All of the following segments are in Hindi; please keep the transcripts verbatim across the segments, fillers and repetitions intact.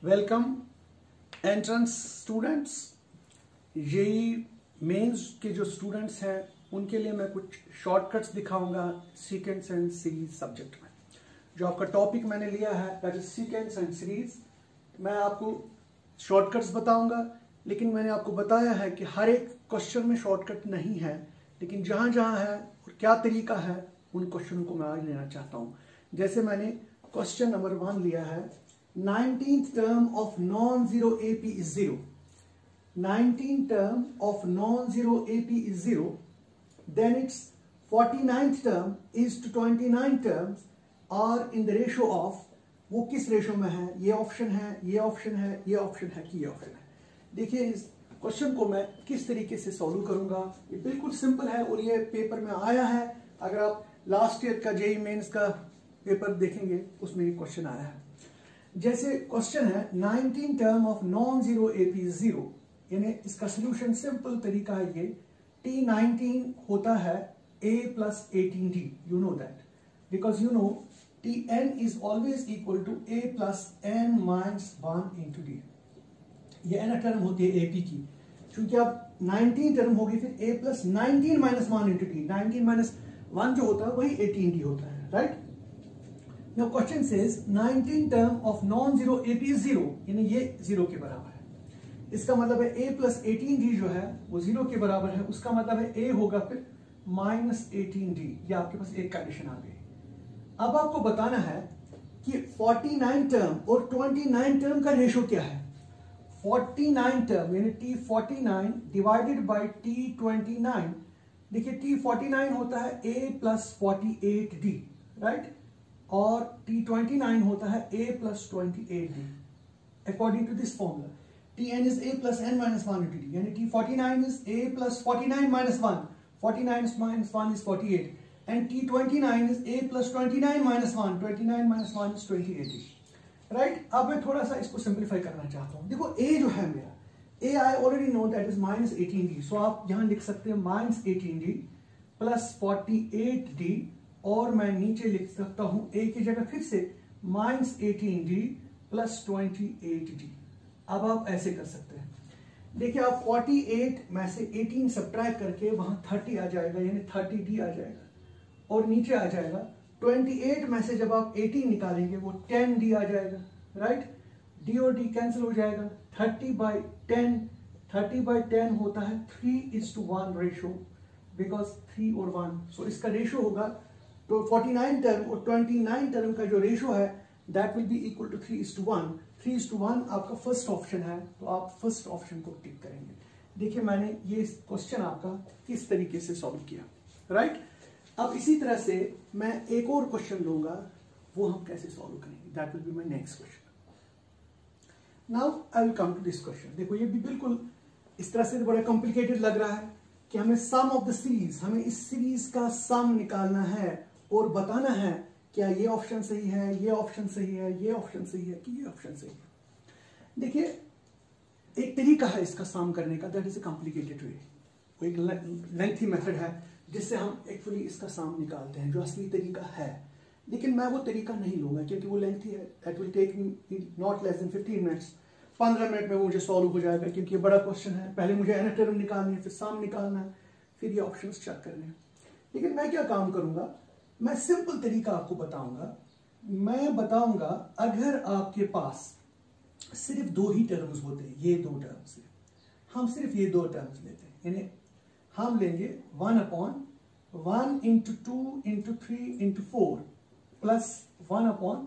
Welcome entrance students. JEE Mains के जो स्टूडेंट्स हैं उनके लिए मैं कुछ शॉर्टकट्स दिखाऊंगा सीक्वेंस एंड सीरीज सब्जेक्ट में। जो आपका टॉपिक मैंने लिया है that is sequence and series. मैं आपको शॉर्टकट्स बताऊंगा, लेकिन मैंने आपको बताया है कि हर एक क्वेश्चन में शॉर्टकट नहीं है, लेकिन जहां जहां है और क्या तरीका है उन क्वेश्चनों को मैं आज लेना चाहता हूं। जैसे मैंने क्वेश्चन नंबर वन लिया है, nineteenth term of non-zero A P is zero. nineteenth term of non-zero A P is zero. Then its forty-ninth term is to twenty-nine terms are in the ratio of, वो किस रेशो में है? ये ऑप्शन है, ये ऑप्शन है, ये ऑप्शन है कि ये ऑप्शन है। देखिए इस क्वेश्चन को मैं किस तरीके से सॉल्व करूंगा। ये बिल्कुल सिंपल है और ये पेपर में आया है। अगर आप लास्ट ईयर का जेई मेंस का पेपर देखेंगे उसमें ये क्वेश्चन आया है। जैसे क्वेश्चन है nineteen term of non zero AP zero, यानी इसका सोल्यूशन सिंपल तरीका है ये, टी नाइनटीन होता है a plus eighteen d, you know that, because you know t n is always equal to a plus n minus one into d. ये एन टर्म होती है एपी की, क्योंकि अब नाइनटीन टर्म होगी फिर a plus nineteen minus one into d. Nineteen minus one जो होता है वही एटीन डी होता है, right. Now question says nineteen term of non-zero A P is zero, यानी ये जीरो के बराबर है। इसका मतलब है a plus एटीन डी जो है वो जीरो के बराबर है। उसका मतलब है a होगा फिर माइनस एटीन डी। ये आपके पास एक कंडीशन आ गई। अब आपको बताना है कि फोर्टी नाइन टर्म और ट्वेंटी नाइन टर्म का रेशो क्या है। फोर्टी नाइन टर्म यानी t forty nine divided by t twenty nine. देखिए टी फोर्टी नाइन होता है a plus forty eight d, right, और टी ट्वेंटी नाइन होता है a plus twenty eight d. According to this formula t n is a plus n minus one into d, यानी t forty nine is a plus forty nine minus one, forty nine minus one is forty eight, and t twenty nine is a plus twenty nine minus one, twenty nine minus one is twenty eight d, right. अब मैं थोड़ा सा इसको सिंप्लीफाई करना चाहता हूं। देखो a जो है मेरा, a I already know that is minus eighteen d, so आप यहां लिख सकते हैं minus eighteen d plus forty eight d, और मैं नीचे लिख सकता हूं a की जगह फिर से minus eighteen d plus twenty eight d. अब आप ऐसे कर सकते हैं, देखिए आप फोर्टी एट में से एटीन सब्ट्रैक्ट करके वहां थर्टी आ जाएगा, यानी थर्टी डी आ जाएगा, और नीचे आ जाएगा ट्वेंटी एट में से जब आप एटीन निकालेंगे वो टेन डी आ जाएगा, राइट। डी और डी कैंसिल हो जाएगा। Thirty by ten, thirty by ten होता है three is to one ratio, because three और वन, सो इसका रेशो होगा तो फोर्टी नाइन टर्म और ट्वेंटी नाइन टर्म का जो रेशो है that will be equal to three is to one. Three is to one आपका फर्स्ट ऑप्शन है, तो आप फर्स्ट ऑप्शन को टिक करेंगे। देखिए मैंने ये क्वेश्चन आपका किस तरीके से सॉल्व किया, राइट। अब इसी तरह से मैं एक और क्वेश्चन लूंगा, वो हम कैसे सॉल्व करेंगे, that will be my next question. Now I will come to this question. देखो ये भी बिल्कुल इस तरह से बड़ा कॉम्प्लिकेटेड लग रहा है कि हमें सम ऑफ द सीरीज, हमें इस सीरीज का सम निकालना है और बताना है क्या ये ऑप्शन सही है, ये ऑप्शन सही है, ये ऑप्शन सही है कि ये ऑप्शन सही है। देखिए एक तरीका है इसका सम करने का, that is a complicated way. वो एक लेंथी मेथड है जिससे हम एक्चुअली इसका सम निकालते हैं, जो असली तरीका है, लेकिन मैं वो तरीका नहीं लूंगा क्योंकि वो लेंथी है। That will take me not less than fifteen minutes. पंद्रह मिनट में वो मुझे सॉल्व हो जाएगा, क्योंकि ये बड़ा क्वेश्चन है। पहले मुझे एन टर्म निकालनी है, फिर सम निकालना है, फिर ये ऑप्शन चेक करने हैं। लेकिन मैं क्या काम करूंगा, मैं सिंपल तरीका आपको बताऊंगा। मैं बताऊंगा अगर आपके पास सिर्फ दो ही टर्म्स होते हैं, ये दो टर्म्स हैं, हम सिर्फ ये दो टर्म्स लेते हैं, यानी हम लेंगे one upon one into two into three into four plus one upon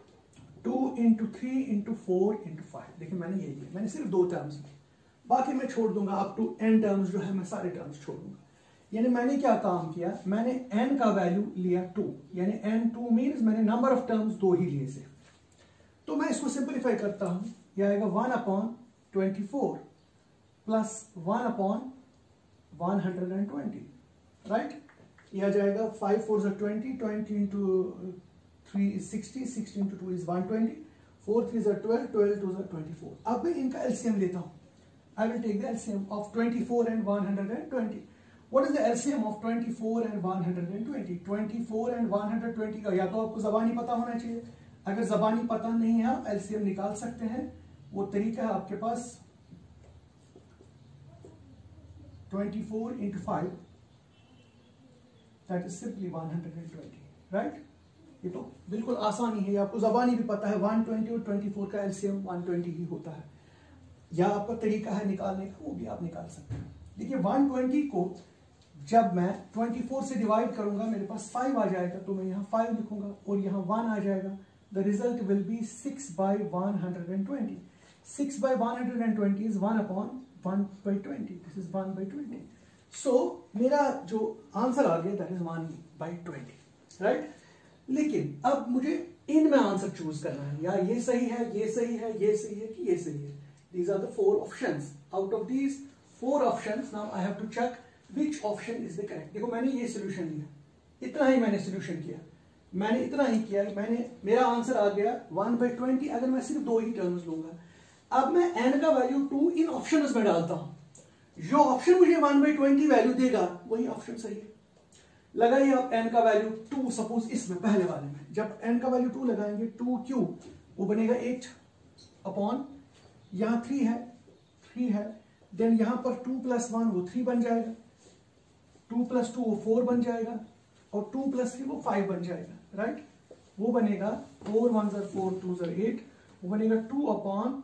two into three into four into five. देखिए मैंने ये लिया, मैंने सिर्फ दो टर्म्स लिए, बाकी मैं छोड़ दूंगा अप टू एन टर्म्स जो है मैं सारे टर्म्स छोड़ दूंगा। यानी मैंने क्या काम किया, मैंने n का वैल्यू लिया टू, यानी n टू मीन्स मैंने नंबर ऑफ टर्म्स दो ही लिए सिर्फ। तो मैं इसको सिंपलीफाई करता हूं, यह आएगा one upon twenty four plus one upon one hundred and twenty, right. यह आ जाएगा फाइव फोर जो twenty, twenty into three is sixty, sixty into two is one twenty, four three जो ट्वेल्व, ट्वेल्व टू जो ट्वेंटी फोर। अब मैं इनका एलसीएम लेता हूं। I will take the LCM of twenty four and one hundred twenty. What is the L C M of twenty-four and one hundred twenty? twenty-four and one hundred twenty का या तो आपको ज़बानी पता होना चाहिए, अगर जबानी पता नहीं है आप एलसीएम निकाल सकते हैं। वो तरीका है आपके पास twenty four into five that is simply one hundred twenty, right. ये तो बिल्कुल आसानी है, आपको जबानी भी पता है वन ट्वेंटी और ट्वेंटी फोर का एलसीएम वन ट्वेंटी ही होता है, या आपका तरीका है निकालने का वो भी आप निकाल सकते हैं। देखिए वन ट्वेंटी को जब मैं ट्वेंटी फोर से डिवाइड करूंगा मेरे पास फाइव आ जाएगा, तो मैं यहाँ फाइव लिखूंगा और यहाँ वन आ जाएगा। The result will be six by one hundred twenty. Six by one hundred twenty is one upon one by twenty, this is one by twenty. So मेरा जो आंसर आ गया that is one by twenty, right. लेकिन अब मुझे इनमें आंसर चूज करना है, या ये सही है, ये सही है, ये सही है कि ये सही है। These are the four options. Out of these four options, now I have to check which option is the correct. देखो मैंने ये सोल्यूशन लिया, इतना ही मैंने सोल्यूशन किया, मैंने इतना ही किया, मैंने मेरा आंसर आ गया वन बाई ट्वेंटी। अगर मैं सिर्फ दो ही टर्म्स लूंगा, अब मैं n का वैल्यू टू इन ऑप्शंस में डालता हूं, जो ऑप्शन मुझे वन बाई ट्वेंटी वैल्यू देगा वही ऑप्शन सही है। लगाइए आप n का वैल्यू टू, सपोज इसमें पहले वाले में जब n का वैल्यू टू लगाएंगे, टू क्यू वो बनेगा एट अपॉन, यहां थ्री है, थ्री है, देन यहां पर टू प्लस वन वो थ्री बन जाएगा, टू प्लस टू वो फोर बन जाएगा, और टू प्लस थ्री वो फाइव बन जाएगा, राइट। वो बनेगा फोर वन जर फोर, टू जर एट, वो बनेगा two upon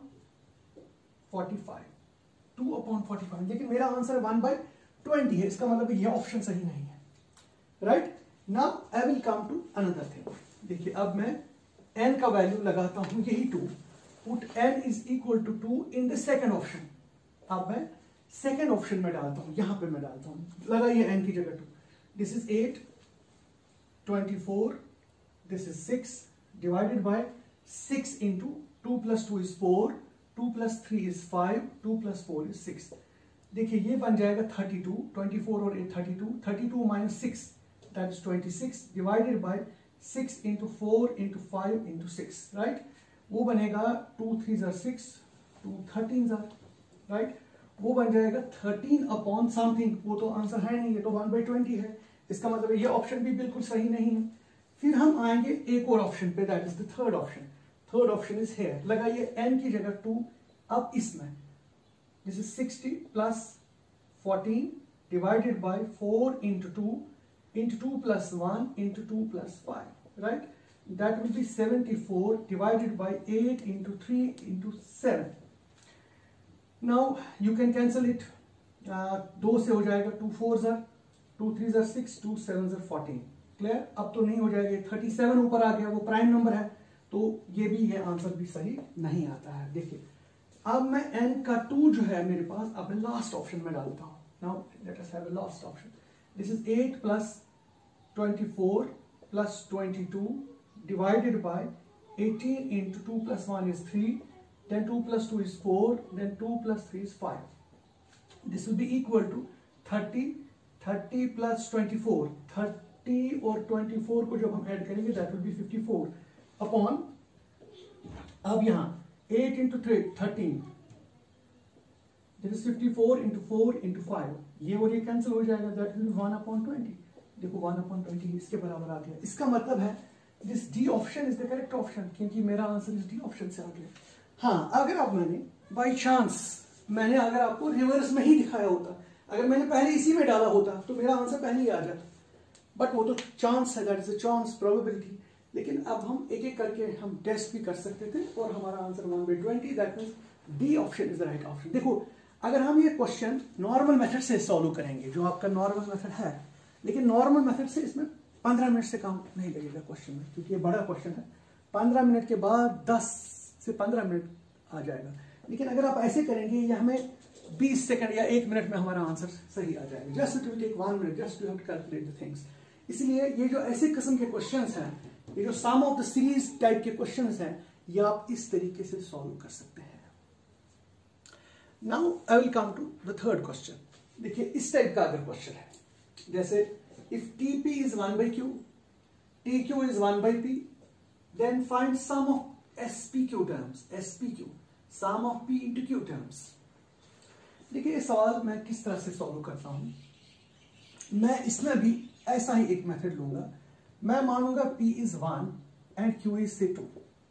forty five, two upon forty five. लेकिन मेरा आंसर वन बाई ट्वेंटी है, इसका मतलब ये ऑप्शन सही नहीं है, right. Now I will come to another thing. देखिए अब मैं n का वैल्यू लगाता हूं, यही two, put n is equal to two in the second option। अब मैं सेकेंड ऑप्शन में डालता हूं, यहां पे मैं डालता हूं, लगाइए n की जगह two, this is eight, twenty four, this is six, divided by six into two plus two is four, two plus three is five, two plus four is six. देखिए ये बन जाएगा थर्टी टू, ट्वेंटी फोर और eight thirty two, thirty two minus six that is twenty six, divided by six into four into five into six, right. वो बनेगा टू थ्री जार six, two thirteen jar, right. वो बन जाएगा थर्टीन अपॉन समथिंग, वो तो आंसर है नहीं, ये तो वन बाई ट्वेंटी है, इसका मतलब ये ऑप्शन भी बिल्कुल सही नहीं है। फिर हम आएंगे एक और ऑप्शन पे, that is the third option. Third option is here, लगाइए n की जगह टू, अब इसमें this is sixty plus fourteen divided by four into two into two plus one into two plus five, right. That will be seventy-four divided by eight into three into seven. Now you can cancel it. Uh, दो से हो जाएगा, टू फोर जार, टू थ्री जार सिक्स, टू सेवन जार फोर्टीन। क्लियर? अब तो नहीं हो जाएगा, थर्टी सेवन ऊपर आ गया, वो प्राइम नंबर है, तो ये भी ये आंसर भी सही नहीं आता है। देखिए अब मैं n का टू जो है मेरे पास, अब मैं लास्ट ऑप्शन में डालता हूँ। Now let us have a last option. This is eight plus twenty four plus twenty-two divided by eighteen into two plus one is three, then two plus two is four, then two plus three is five. This will be equal to thirty, thirty plus twenty-four, thirty और twenty-four को जब हम ऐड करेंगे that will be fifty-four upon, अब यहाँ eight into three, thirteen, this is fifty-four into four into five, ये और ये कैंसिल हो जाएगा, that will be one upon twenty। देखो one upon twenty इसके बराबर आ गया, इसका मतलब है this D option is the correct option, क्योंकि मेरा आंसर इस डी ऑप्शन से आ गया। हाँ, अगर आप मैंने बाय चांस मैंने अगर आपको रिवर्स में ही दिखाया होता, अगर मैंने पहले इसी में डाला होता तो मेरा आंसर पहले ही आ जाता, बट वो तो चांस है, that is a chance probability. लेकिन अब हम एक एक करके हम टेस्ट भी कर सकते थे और हमारा answer one by twenty, that means D option is the right option. देखो अगर हम ये क्वेश्चन नॉर्मल मेथड से सॉल्व करेंगे, जो आपका नॉर्मल मेथड है, लेकिन नॉर्मल मेथड से इसमें पंद्रह मिनट से कम नहीं लगेगा क्वेश्चन में, क्योंकि ये बड़ा क्वेश्चन है। पंद्रह मिनट के बाद दस से पंद्रह मिनट आ जाएगा। लेकिन अगर आप ऐसे करेंगे, ये हमें बीस सेकंड या एक मिनट में हमारा आंसर सही आ जाएगा। Just it will take one minute, just you have to calculate the things. इसलिए ये जो ऐसे किस्म के क्वेश्चंस हैं, ये जो sum of the series type के क्वेश्चंस हैं, ये आप इस तरीके से सॉल्व कर सकते हैं। Now I will come to the third question. देखिए इस टाइप का अगर क्वेश्चन है, जैसे if Tp is one by Q, Tq is one by P, then find sum of S P Q terms, S P Q, sum of P into Q terms। देखिए ये सवाल मैं किस तरह से सॉल्व करता हूं। मैं इसमें भी ऐसा ही एक मेथड लूंगा। मैं मानूंगा P is one and Q is say two,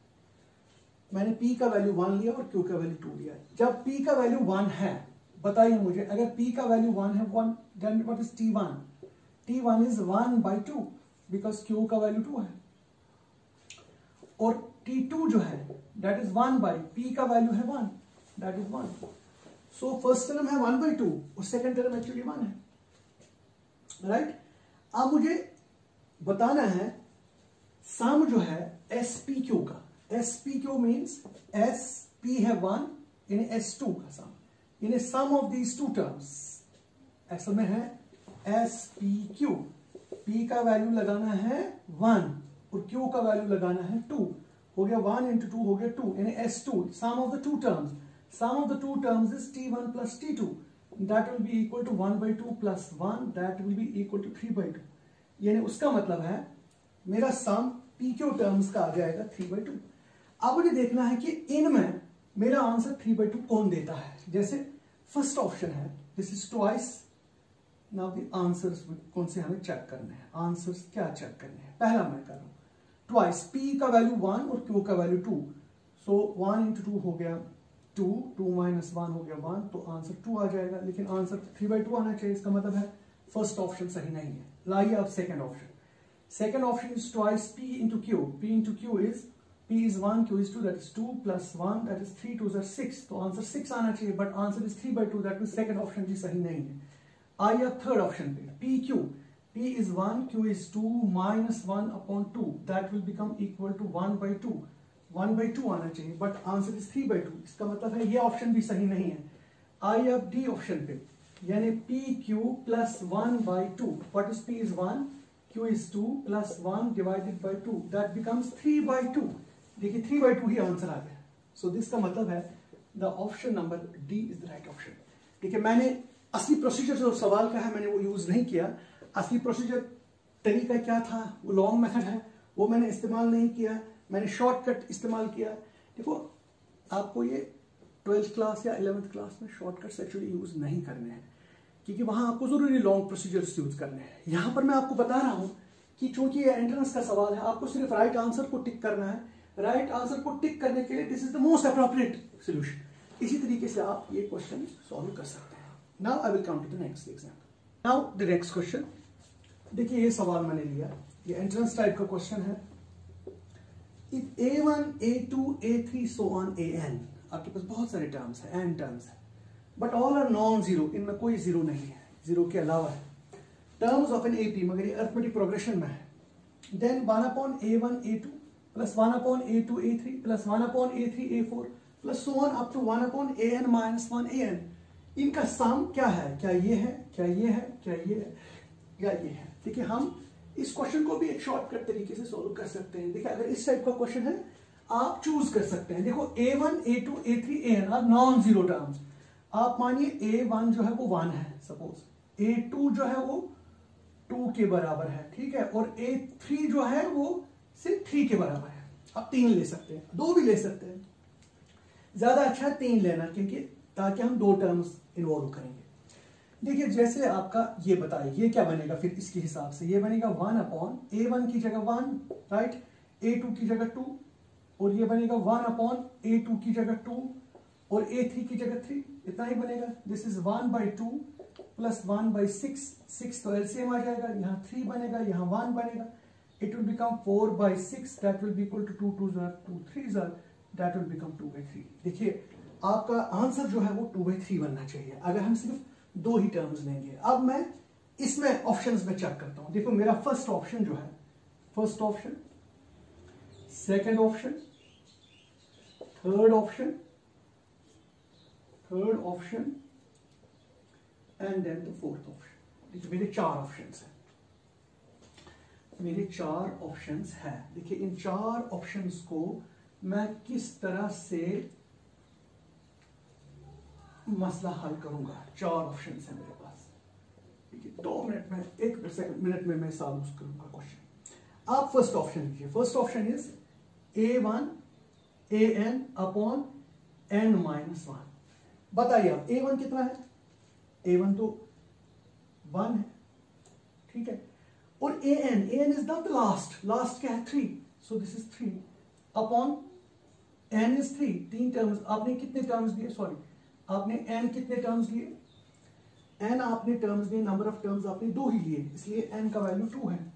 मैंने p का वैल्यू वन लिया और q का वैल्यू टू लिया। जब p का वैल्यू वन है, बताइए मुझे, अगर p का वैल्यू वन है, one then what is T one? T one is one by two because q का वैल्यू टू है, और टी टू जो है that is one by p का वैल्यू है one, that is one. So first term है वन बाई टू और सेकेंड टर्म एक्चुअली वन है, राइट right? अब मुझे बताना है सम जो है एस पी क्यू का। S P Q means S P है वन इन एस टू का sum, in sum of these two terms असल में है एस पी क्यू। पी का वैल्यू लगाना है वन और क्यू का वैल्यू लगाना है टू, हो गया वन इंटू टू हो गया two in S two. Sum of the two terms, sum of the two terms is T one plus T two, that will be equal to one by two plus one, that will be equal to three by two. यानी उसका मतलब है मेरा सम पी क्यू टर्म्स का आ जाएगा थ्री by टू। अब मुझे देखना है कि इनमें मेरा आंसर थ्री by टू कौन देता है। जैसे फर्स्ट ऑप्शन है this is twice. Now the answers कौन से हमें चेक करने हैं, आंसर्स क्या चेक करने हैं। पहला मैं कर रहा हूं ट्वाइस, पी का वैल्यू वन और क्यू का value two, so one into two हो गया टू, टू माइनस वन हो गया वन, तो आंसर टू आ जाएगा। लेकिन आंसर थ्री बाई टू आना चाहिए, इसका मतलब है फर्स्ट ऑप्शन सही नहीं है। लाइए अब second option. Second option is twice P into Q. P into Q is P is one, Q is two, that is two plus one, that is three, two is six, तो आंसर सिक्स आना चाहिए, but answer is three by two, that mean second option भी सही नहीं है। आइए अब थर्ड ऑप्शन पे, P Q, P is one, Q is two, minus one upon to, that will become equal to one by two, one by two आना चाहिए, but answer is three by two, इसका मतलब है ये ऑप्शन भी सही नहीं है। आइए अब डी ऑप्शन पे, यानी P Q plus one by two, what is P is one, Q is two plus one divided by two, that becomes three by two. देखिए थ्री बाई टू ही आंसर आ गया। सो दिस का मतलब है the option number D is the right option. ठीक है, मैंने असली प्रोसीजर जो सवाल का है मैंने वो यूज नहीं किया। असली प्रोसीजर तरीका क्या था, वो लॉन्ग मेथड है, वो मैंने इस्तेमाल नहीं किया, मैंने शॉर्टकट इस्तेमाल किया। देखो आपको ये ट्वेल्थ क्लास या इलेवेंथ क्लास में शॉर्टकट्स एक्चुअली यूज नहीं करने हैं, क्योंकि वहां आपको जरूरी लॉन्ग प्रोसीजर्स यूज करने हैं। यहां पर मैं आपको बता रहा हूं कि चूंकि ये एंट्रेंस का सवाल है, आपको सिर्फ राइट आंसर को टिक करना है। राइट आंसर को टिक करने के लिए this is the most appropriate solution. इसी तरीके से आप ये क्वेश्चन सॉल्व कर सकते हैं। Now I will come to the next example. Now the next question, देखिए ये सवाल मैंने लिया, ये एंट्रेंस टाइप का क्वेश्चन है। If A one, A two, A three so on A N, आपके पास बहुत सारे टर्म्स है, n टर्म्स है, but all are non zero, इनमें कोई जीरो नहीं है, जीरो के अलावा है टर्म्स ऑफ एन एपी, मगर ये अरिथमेटिक प्रोग्रेशन में है। Then one upon A one A two plus one upon A two A three plus one upon A three A four plus so on up to one upon A N minus one A N. इनका सम क्या है, क्या ये है, क्या ये है, क्या ये है, क्या ये है। ठीक है, हम इस क्वेश्चन को भी एक शॉर्टकट तरीके से सोल्व कर सकते हैं। देखिए अगर इस टाइप का क्वेश्चन है आप चूज कर सकते हैं। देखो A one, A two, A three, A N are non zero terms. आप मानिए ए वन जो है वो वन है सपोज, ए टू जो है वो टू के बराबर है, ठीक है, और ए थ्री जो है वो सिर्फ थ्री के बराबर है। आप तीन ले सकते हैं, दो भी ले सकते हैं, ज्यादा अच्छा है तीन लेना, क्योंकि ताकि हम दो टर्म्स इन्वॉल्व करेंगे। देखिए जैसे आपका ये बताइए ये क्या बनेगा, फिर इसके हिसाब से ये बनेगा वन अपॉन ए वन की जगह वन, राइट, ए टू की जगह टू, और ये बनेगा वन अपॉन ए टू की जगह टू और ए थ्री की जगह थ्री, इतना ही बनेगा। This is one by two plus one by six, six तो एलसीएम आ जाएगा, यहाँ थ्री बनेगा, यहाँ वन बनेगा, it will become four by six, that will be equal to two two जार टू थ्री जार, that will become two by three. देखिए आपका आंसर जो है वो टू बाई थ्री बनना चाहिए अगर हम सिर्फ दो ही टर्म्स लेंगे। अब मैं इसमें ऑप्शंस में चेक करता हूं। देखो मेरा फर्स्ट ऑप्शन जो है, first option, second option, third option, third option and then the fourth option. देखिए मेरे चार ऑप्शंस हैं, मेरे चार ऑप्शंस हैं। देखिए इन चार ऑप्शंस को मैं किस तरह से मसला हल करूंगा। चार ऑप्शंस हैं मेरे पास, ठीक है, दो मिनट में, एक मिनट में मैं सॉल्व करूंगा क्वेश्चन। आप फर्स्ट ऑप्शन लीजिए। First option is A one A N upon N minus one. बताइए आप ए वन कितना है, ए वन तो वन है, ठीक है, और A N, A N is the last, last क्या है three, so this is three upon n is three, तीन टर्म्स, आपने कितने टर्म्स दिए, सॉरी आपने n कितने टर्म्स दिए, n आपने टर्म्स दिए, नंबर ऑफ टर्म्स आपने दो ही लिए, इसलिए n का वैल्यू टू है,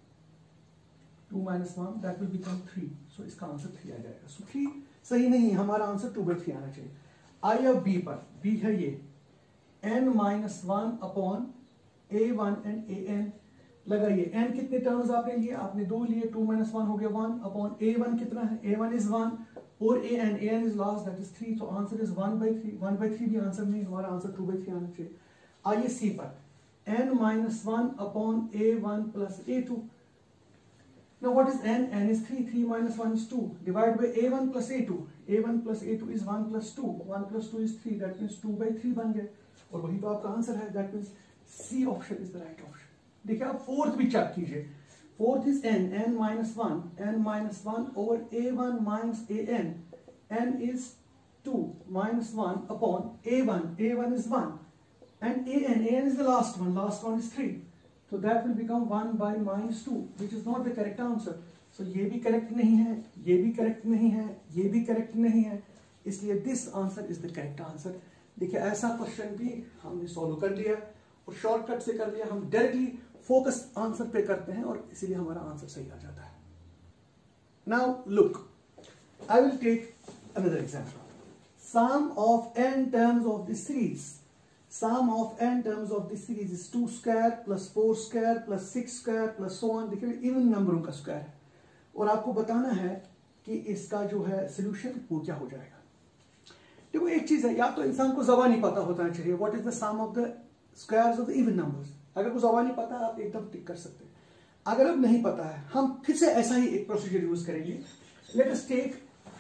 two minus one that will become three, so इसका आंसर थ्री आ जाएगा। सो थ्री सही नहीं है, हमारा आंसर टू बाई थ्री आना चाहिए। आई अब बी पर, बी है ये n minus one upon A one and A N, लगाइए n कितने टर्म्स आपने लिए, आपने दो लिए, टू माइनस वन हो गया वन अपॉन ए वन कितना है, ए वन इज वन और A N, A N is last that is three, तो answer is one by three, one by three भी आंसर नहीं, हमारा आंसर टू बाई थ्री आना चाहिए। आइए सी पर, n minus one upon A one plus A two, now what is n, n is three, three minus one is two, divided by a one plus a two, a one plus a two is one plus two, one plus two is three, that means two by three बन गए, और वही तो आपका आंसर है, that means C option is the right option। देखिए आप फोर्थ भी चेक कीजिए, fourth is n, n minus one, n minus one over a one minus a n, n is two minus one upon a one, a one is one, and a n, a n is the last one, last one is three, so that will become one by minus two, which is not the correct answer। so ये भी correct नहीं है, ये भी correct नहीं है, ये भी correct नहीं है, इसलिए this answer is the correct answer। देखिए ऐसा क्वेश्चन भी हमने सॉल्व कर लिया और शॉर्टकट से कर लिया, हम डायरेक्टली फोकस आंसर पे करते हैं और इसीलिए हमारा आंसर सही आ जाता है। Now look, I will take another example, sum of n terms of the series, sum of n terms of this series is two square plus four square plus six square plus so on। देखिए इवन नंबरों का स्क्वायर है और आपको बताना है कि इसका जो है सोल्यूशन वो क्या हो जाएगा। देखो एक चीज है, या तो इंसान को ज़बानी पता होना चाहिए what is the sum of the squares of the even numbers, अगर को ज़बानी पता है आप एकदम टिक कर सकते हैं, अगर अब नहीं पता है हम फिर से ऐसा ही एक प्रोसीजर यूज करेंगे। Let us take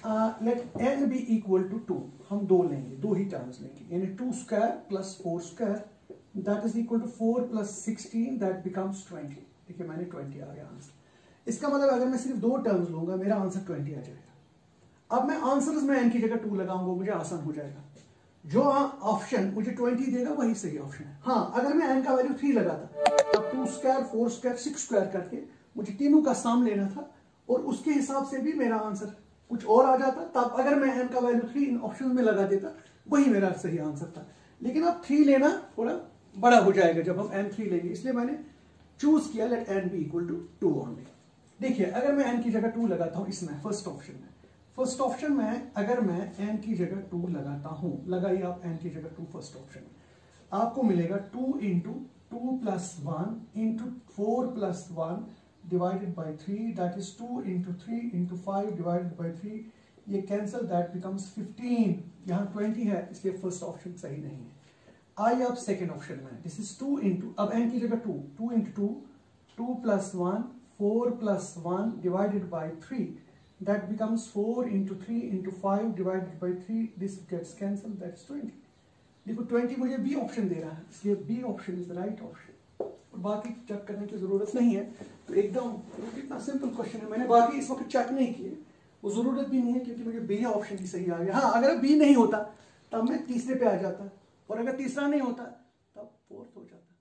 let n be equal to two, हम दो लेंगे, दो ही टर्म्स लेंगे, यानी two square plus four square that is equal to four plus sixteen that becomes twenty. देखिए मैंने ट्वेंटी आ गया आंसर। इसका मतलब अगर मैं सिर्फ दो टर्म्स लूंगा मेरा आंसर ट्वेंटी आ जाएगा। अब मैं आंसर्स में n की जगह टू लगाऊंगा, मुझे आसान हो जाएगा, जो ऑप्शन मुझे ट्वेंटी देगा वही सही ऑप्शन है। हाँ अगर मैं n का वैल्यू थ्री लगाता तब two square four square six square करके मुझे तीनों का सम लेना था और उसके हिसाब से भी मेरा आंसर कुछ और आ जाता, तब अगर मैं n का वैल्यू थ्री इन ऑप्शन में लगा देता वही मेरा सही आंसर था। लेकिन अब थ्री लेना थोड़ा बड़ा हो जाएगा जब हम n थ्री लेंगे, इसलिए मैंने चूज किया let n be equal to two only. देखिए अगर मैं n की जगह टू लगाता हूं इसमें फर्स्ट ऑप्शन में, फर्स्ट ऑप्शन में अगर मैं n की जगह टू लगाता हूं, लगाइए आप n की जगह टू फर्स्ट ऑप्शन में, आपको मिलेगा two into two plus one into four plus one divided by three, that is two into three into five divided by three, ये cancel, that becomes fifteen, यहाँ twenty है इसलिए फर्स्ट ऑप्शन सही नहीं है। आइए अब सेकेंड ऑप्शन में, दिस इज टू इंटू, अब n की जगह two, two into two, two plus one, four plus one divided by three, that becomes four into three into five divided by three, this gets cancel, that is twenty. देखो ट्वेंटी मुझे बी ऑप्शन दे रहा है इसलिए B option is the right option, और बाकी चेक करने की जरूरत नहीं है। तो एकदम इतना सिंपल क्वेश्चन है, मैंने बाकी इस वक्त चेक नहीं किए, वो जरूरत भी नहीं है क्योंकि मुझे बी ऑप्शन ही सही आ गया। हाँ अगर बी नहीं होता तब मैं तीसरे पे आ जाता, और अगर तीसरा नहीं होता तब फोर्थ हो जाता।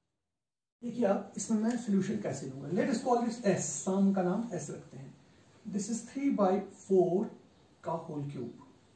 देखिए आप इसमें मैं सोल्यूशन कैसे लूंगा, let us call this S, sum का नाम एस रखते हैं, this is three by four का होल क्यूब।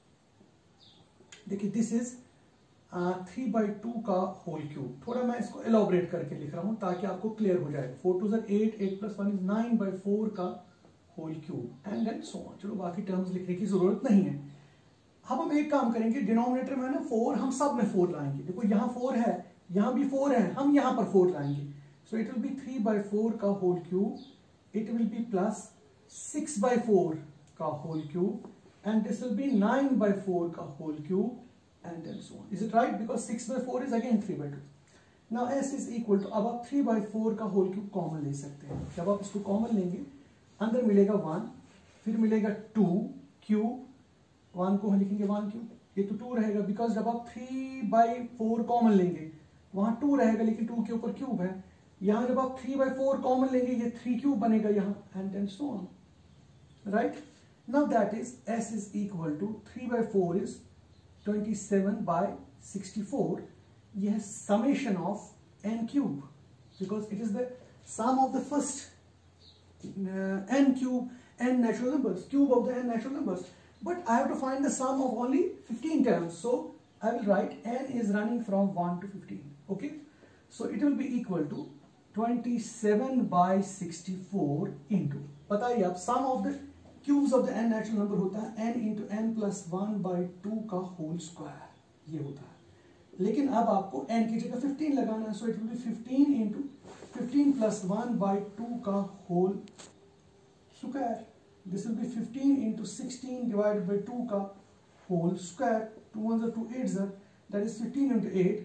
देखिए this is three by two का होल क्यूब, थोड़ा मैं इसको एलोबरेट करके लिख रहा हूं ताकि आपको क्लियर हो जाए। फोर टू जर eight, eight plus one is nine by four का whole cube and then so on. चलो बाकी टर्म्स लिखने की जरूरत नहीं है। अब हम एक काम करेंगे, डिनोमिनेटर में ना फोर हम सब में फोर लाएंगे। देखो यहाँ फोर है, यहाँ भी फोर है, हम यहाँ पर फोर लाएंगे, so it will be three by four का whole cube, it will be plus six by four का whole cube and this will be nine by four का whole cube and then so on. Is it right? Because six by four is again three by two. Now s is equal to, अब आप three by four का whole cube कॉमन ले सकते हैं। जब आप इसको कॉमन लेंगे अंदर मिलेगा वन, फिर मिलेगा टू क्यूब, वन को हम लिखेंगे वन क्यूब, ये तो टू रहेगा बिकॉज जब आप थ्री बाई फोर कॉमन लेंगे वहां टू रहेगा लेकिन टू के ऊपर क्यूब है। यहाँ जब आप थ्री बाई फोर कॉमन लेंगे ये थ्री क्यूब बनेगा यहाँ, and then so on, right. Now that is s is equal to three by four is twenty-seven by sixty-four, यह summation of n cube because it is the sum of the first uh, n cube n natural numbers, cube of the n natural numbers. but I have to find the sum of only fifteen terms. So I will write n is running from one to fifteen. Okay, so it will be equal to twenty-seven by sixty-four into, बताइए आप sum of the cubes of the n natural number होता है n into n plus one by two का whole square, ये होता है. लेकिन अब आपको n की जगह fifteen लगाना है, so it will be fifteen into fifteen plus one by two का whole square. This will be fifteen into sixteen divided by two का whole square. two ones are two eights are, that is fifteen into eight,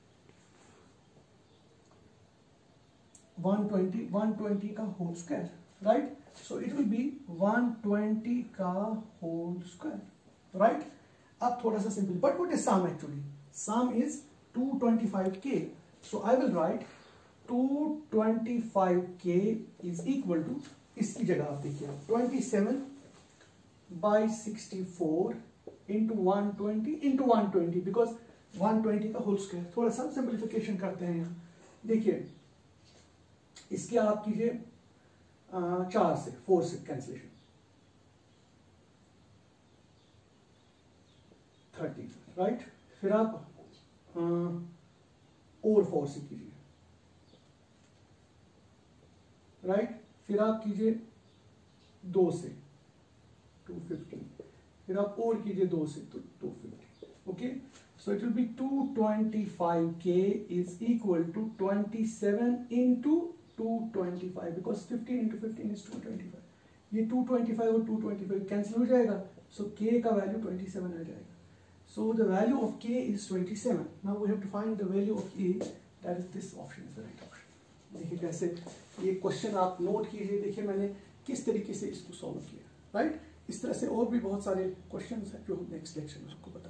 one twenty, one twenty का whole square, right? So it will be one twenty का whole square, right? अब थोड़ा सा simple, but what is sum actually? Sum is two hundred twenty-five K. So I will write two hundred twenty-five K is equal to, इसकी जगह आप देखिए twenty-seven by sixty-four into one twenty into one twenty, because one twenty का whole square. थोड़ा सा सिंपलीफिकेशन करते हैं यहाँ. देखिए इसके आप कीजिए चार से, फोर से कैंसिलेशन, थर्टी, राइट. फिर आप आ, और फोर से कीजिए, राइट. फिर आप कीजिए दो से टू फिफ्टी, फिर आप और कीजिए दो से तो two fifty. Okay, so it will be two hundred twenty-five K is equal to twenty-seven into two hundred twenty-five, because fifteen into fifteen is two hundred twenty-five. ये two hundred twenty-five और two hundred twenty-five कैंसिल हो जाएगा, so K का वैल्यू twenty-seven आ जाएगा. So the value of K is twenty-seven. Now we have to find the value of A. That is this option is the right option. देखिए कैसे ये क्वेश्चन आप नोट कीजिए. देखिए मैंने किस तरीके से इसको सॉल्व किया, राइट. इस तरह से और भी बहुत सारे क्वेश्चन हैं जो नेक्स्ट लेक्चर में आपको बताएंगे.